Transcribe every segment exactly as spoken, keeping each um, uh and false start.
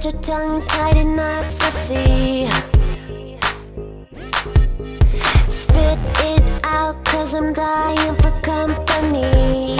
your tongue tied in knots, I see. Spit it out, cause I'm dying for company.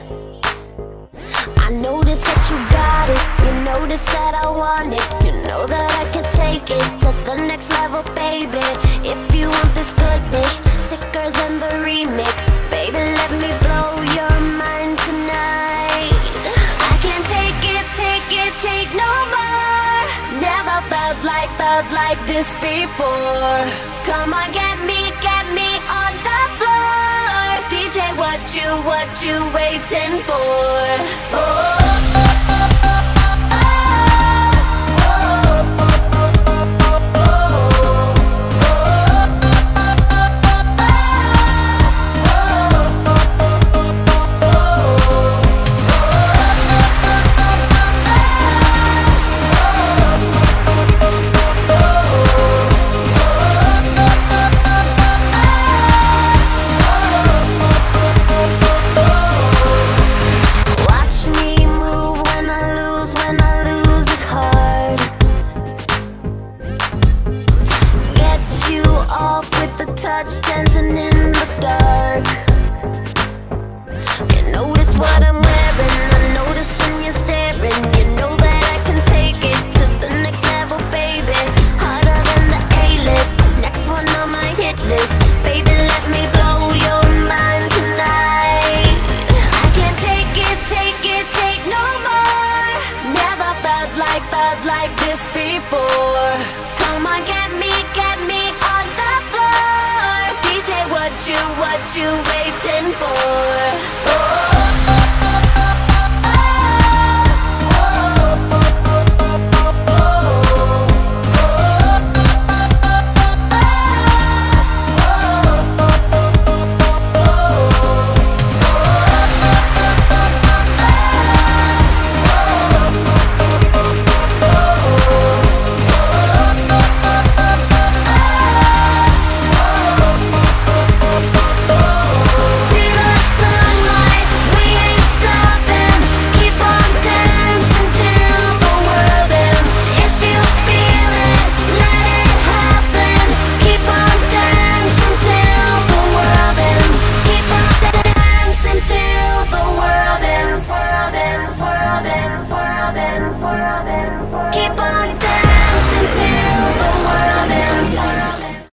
I notice that you got it, you notice that I want it. You know that I can take it to the next level, baby. If you want this goodness, sicker than the remix, baby, let me blow your mind tonight. I can't take it, take it, take no more. Never felt like, felt like this before. Come on, get me, get me on the floor. D J, what you, what you waiting for? Oh. Touch dancing in the dark. You notice what I'm wearing, I notice when you're staring. You know that I can take it to the next level, baby. Harder than the A-list, next one on my hit list. Baby, let me blow your mind tonight. I can't take it, take it, take no more. Never felt like, felt like this before. Come on, get me, get me on the floor. What you, what you